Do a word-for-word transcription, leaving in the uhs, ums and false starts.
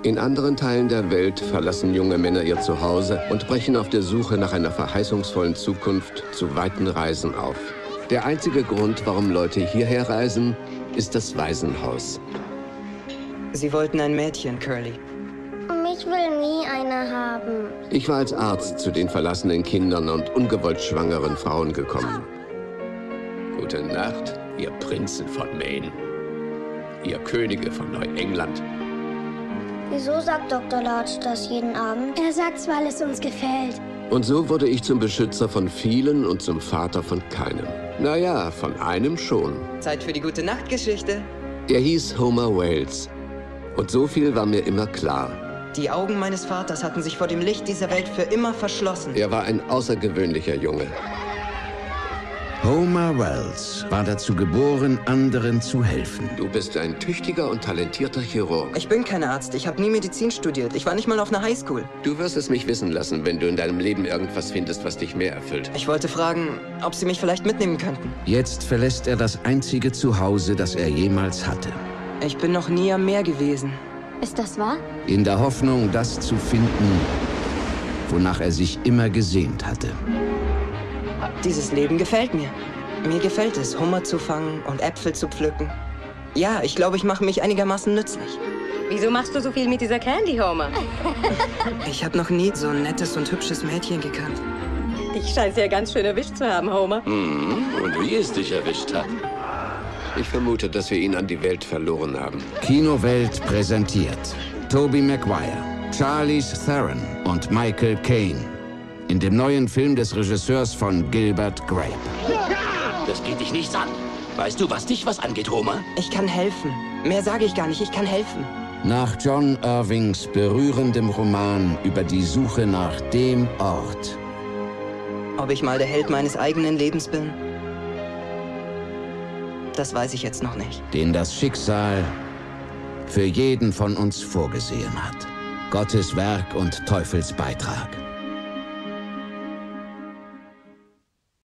In anderen Teilen der Welt verlassen junge Männer ihr Zuhause und brechen auf der Suche nach einer verheißungsvollen Zukunft zu weiten Reisen auf. Der einzige Grund, warum Leute hierher reisen, ist das Waisenhaus. Sie wollten ein Mädchen, Curly. Ich will nie eine haben. Ich war als Arzt zu den verlassenen Kindern und ungewollt schwangeren Frauen gekommen. Gute Nacht, ihr Prinzen von Maine. Ihr Könige von Neuengland. Wieso sagt Doktor Large das jeden Abend? Er sagt's, weil es uns gefällt. Und so wurde ich zum Beschützer von vielen und zum Vater von keinem. Naja, von einem schon. Zeit für die Gute-Nacht-Geschichte. Er hieß Homer Wales. Und so viel war mir immer klar. Die Augen meines Vaters hatten sich vor dem Licht dieser Welt für immer verschlossen. Er war ein außergewöhnlicher Junge. Homer Wales war dazu geboren, anderen zu helfen. Du bist ein tüchtiger und talentierter Chirurg. Ich bin kein Arzt. Ich habe nie Medizin studiert. Ich war nicht mal auf einer Highschool. Du wirst es mich wissen lassen, wenn du in deinem Leben irgendwas findest, was dich mehr erfüllt. Ich wollte fragen, ob Sie mich vielleicht mitnehmen könnten. Jetzt verlässt er das einzige Zuhause, das er jemals hatte. Ich bin noch nie am Meer gewesen. Ist das wahr? In der Hoffnung, das zu finden, wonach er sich immer gesehnt hatte. Dieses Leben gefällt mir. Mir gefällt es, Hummer zu fangen und Äpfel zu pflücken. Ja, ich glaube, ich mache mich einigermaßen nützlich. Wieso machst du so viel mit dieser Candy, Homer? Ich habe noch nie so ein nettes und hübsches Mädchen gekannt. Dich scheint ja ganz schön erwischt zu haben, Homer. Mhm. Und wie es dich erwischt hat. Ich vermute, dass wir ihn an die Welt verloren haben. Kinowelt präsentiert Tobey Maguire, Charlize Theron und Michael Caine in dem neuen Film des Regisseurs von Gilbert Grape. Das geht dich nichts an. Weißt du, was dich was angeht, Homer? Ich kann helfen. Mehr sage ich gar nicht. Ich kann helfen. Nach John Irvings berührendem Roman über die Suche nach dem Ort. Ob ich mal der Held meines eigenen Lebens bin? Das weiß ich jetzt noch nicht. Den das Schicksal für jeden von uns vorgesehen hat. Gottes Werk und Teufels Beitrag.